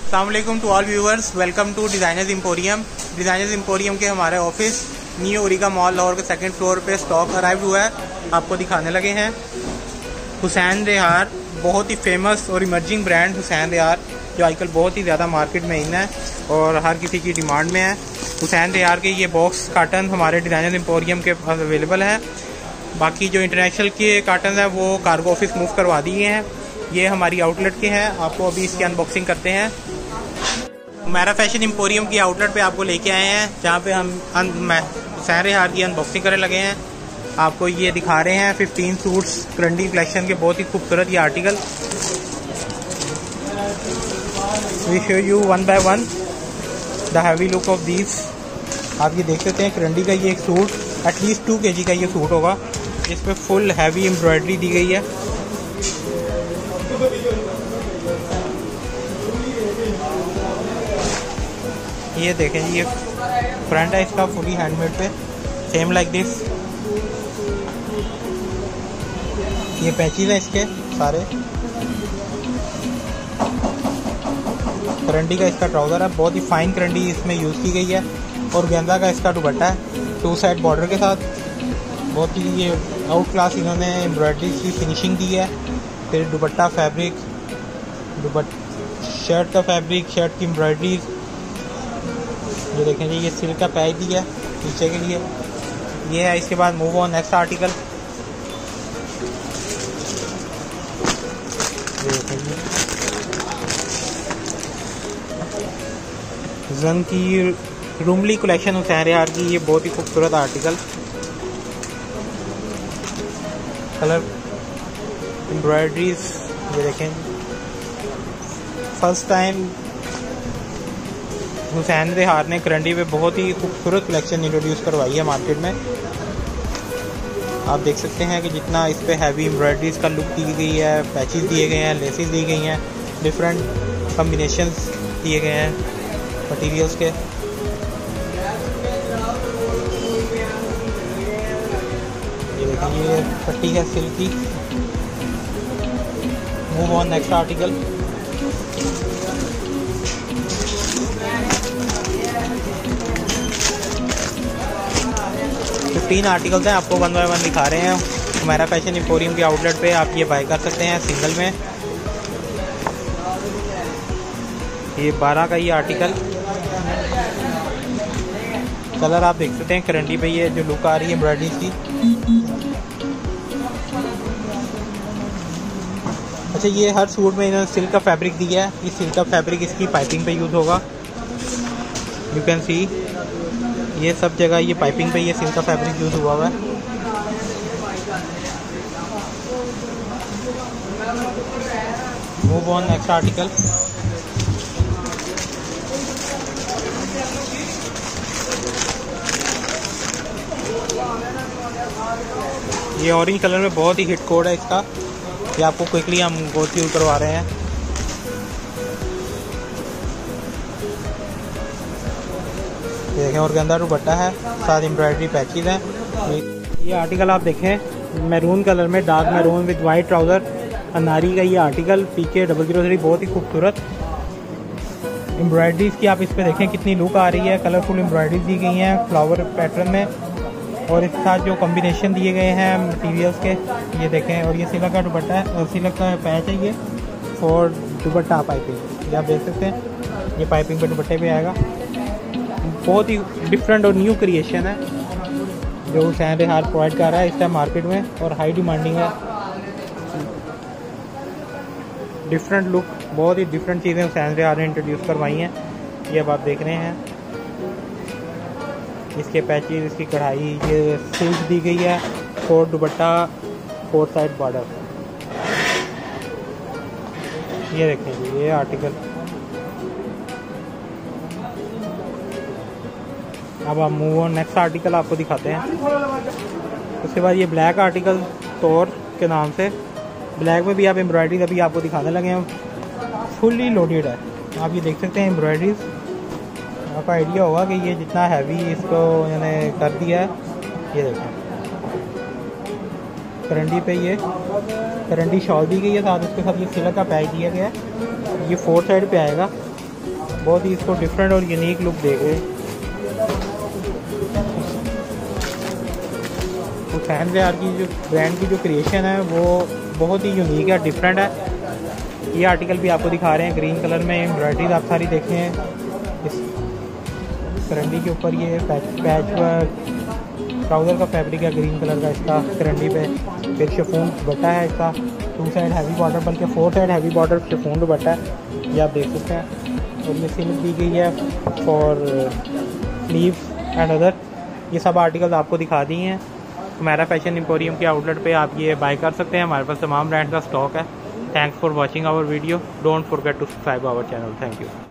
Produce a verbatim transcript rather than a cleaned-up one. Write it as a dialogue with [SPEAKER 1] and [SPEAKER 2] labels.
[SPEAKER 1] अस्सलाम वालेकुम to all viewers, welcome to designers emporium. Designers emporium के हमारे office new Origa mall Lahore के सेकंड फ्लोर पे स्टॉक अराइव हुआ है, आपको दिखाने लगे हैं। हुसैन रेहार बहुत ही फेमस और इमर्जिंग ब्रांड हुसैन रेहार, जो आजकल बहुत ही ज़्यादा मार्केट में इन है और हर किसी की डिमांड में है। हुसैन रेहार के ये बॉक्स कार्टन हमारे डिज़ाइनर्स एम्पोरियम के पास अवेलेबल है। बाकी जो इंटरनेशनल के कार्टन है वो कार्गो ऑफिस मूव करवा दिए हैं। ये हमारी आउटलेट के हैं, आपको अभी इसकी अनबॉक्सिंग करते हैं। हुमैरा फैशन एम्पोरियम की आउटलेट पे आपको लेके आए हैं, जहाँ पे हम हुसैन रेहार की अनबॉक्सिंग करने लगे हैं। आपको ये दिखा रहे हैं फिफ्टीन सूट्स करंडी कलेक्शन के, बहुत ही खूबसूरत ये article. We show you one by one the heavy look of these. आप ये देख सकते हैं करंडी का ये एक सूट, एटलीस्ट टू के जी का ये सूट होगा, जिसमें फुल हैवी एम्ब्रॉयडरी दी गई है। ये देखें, ये फ्रंट है इसका फुली हैंडमेड पे, सेम लाइक दिस। ये पैचेज है इसके सारे। करंडी का इसका ट्राउज़र है, बहुत ही फाइन करंडी इसमें यूज़ की गई है। और गेंदा का इसका दुपट्टा है टू साइड बॉर्डर के साथ। बहुत ही ये आउट क्लास इन्होंने एम्ब्रॉयडरी की फिनिशिंग दी है। फिर दुपट्टा फैब्रिक, दुपट शर्ट का फैब्रिक, शर्ट की एम्ब्रॉयडरी। ये देखें जी, ये सिल्क का पैच दिया है पीछे के लिए। ये है। इसके बाद मूव ऑन नेक्स्ट आर्टिकल। ये देखें जी, जंग की रूमली कलेक्शन हुसैन रेहार की, ये बहुत ही खूबसूरत आर्टिकल। कलर एम्ब्रॉयडरीज, ये देखें, फर्स्ट टाइम हुसैन रेहार ने करंडी पे बहुत ही खूबसूरत कलेक्शन इंट्रोड्यूस करवाई है मार्केट में। आप देख सकते हैं कि जितना इस पे हैवी एम्ब्रॉयडरीज का लुक दी गई है, पैचेस दिए गए हैं, लेसेस दी गई हैं, डिफरेंट कम्बिनेशंस दिए गए हैं मटेरियल्स के। ये देखिए, ये पट्टी है सिल्क की। Move on next article. Fifteen articles हैं, आपको वन बाय वन दिखा रहे हैं। हमारा फैशन एम्पोरियम की आउटलेट पे आप ये बाय कर सकते हैं सिंगल में। ये बारह का ये आर्टिकल। कलर आप देख सकते हैं करंडी पे, ये जो लुक आ रही है एम्ब्रॉयडरी की। अच्छा, ये हर सूट में इन्होंने सिल्क का फैब्रिक दिया है। इस सिल्क का फैब्रिक इसकी पाइपिंग पे यूज़ होगा। यू कैन सी, ये सब जगह ये पाइपिंग पे ये सिल्क का फैब्रिक यूज़ हुआ हुआ है। Move on next article. ये ऑरेंज कलर में बहुत ही हिट कोड है इसका। ये आपको क्विकली हम गो थ्रू करवा रहे हैं। ये देखें, और गंदा दुपट्टा है, साथ एम्ब्रॉयडरी पैचेज हैं। ये आर्टिकल आप देखें, मैरून कलर में, dark maroon with white trouser, अनारी का ये article. PK double zero three, बहुत ही खूबसूरत एम्ब्रॉयडरीज की आप इस पर देखें कितनी लुक आ रही है। कलरफुल एम्ब्रॉयडरीज दी गई हैं फ्लावर पैटर्न में, और इसके साथ जो कॉम्बिनेशन दिए गए हैं मटेरियल्स के, ये देखें। और ये सिल्क का दुपट्टा है और सिल्क का पैच है ये फॉर दुपट्टा पाइपिंग। ये आप देख सकते हैं, ये पाइपिंग पे दुपट्टे पे आएगा। बहुत ही डिफरेंट और न्यू क्रिएशन है जो हुसैन रेहार प्रोवाइड कर रहा है इस टाइम मार्केट में, और हाई डिमांडिंग है। डिफरेंट लुक, बहुत ही डिफरेंट चीज़ें हुसैन रेहार ने इंट्रोड्यूस करवाई हैं। ये अब आप देख रहे हैं, इसके पैचेज, इसकी कढ़ाई, ये सिल्क दी गई है, four dupatta, four side border. ये देखें जी, ये आर्टिकल। अब आप मूव ऑन नेक्स्ट आर्टिकल आपको दिखाते हैं। उसके बाद ये ब्लैक आर्टिकल तौर के नाम से, ब्लैक में भी आप एम्ब्रॉयडरी अभी आपको दिखाने लगे हैं, फुली लोडेड है। आप ये देख सकते हैं एम्ब्रॉयडरीज। आपको आइडिया होगा कि ये जितना हैवी इसको इन्होंने कर दिया है। ये देखें, करंडी पे ये करंडी शॉल दी गई है, साथ उसके साथ ये सिल्क का पैच दिया गया है। ये फोर साइड पे आएगा, बहुत ही इसको डिफरेंट और यूनिक लुक दे गए। हुसैन रेहान की जो ब्रांड की जो क्रिएशन है वो बहुत ही यूनिक है, डिफरेंट है। ये आर्टिकल भी आपको दिखा रहे हैं ग्रीन कलर में, एम्ब्रॉयडरीज आप सारी देखें हैं इस करंडी के ऊपर। ये पैच पैच ट्राउज़र का फैब्रिक है ग्रीन कलर का इसका करंडी पे। फिर शिफॉन दुपट्टा है इसका, टू साइड हैवी बॉर्डर, बल्कि four side heavy border chiffon dupatta है, ये आप देख सकते हैं। और ये सिल्क दी गई है फॉर स्लीव्स एंड अदर। ये सब आर्टिकल्स आपको दिखा दिए हैं। हमारा फैशन एम्पोरियम के आउटलेट पे आप ये बाय कर सकते हैं। हमारे पास तमाम ब्रांड का स्टॉक है। Thanks for watching our video. Don't forget to subscribe our channel. Thank you.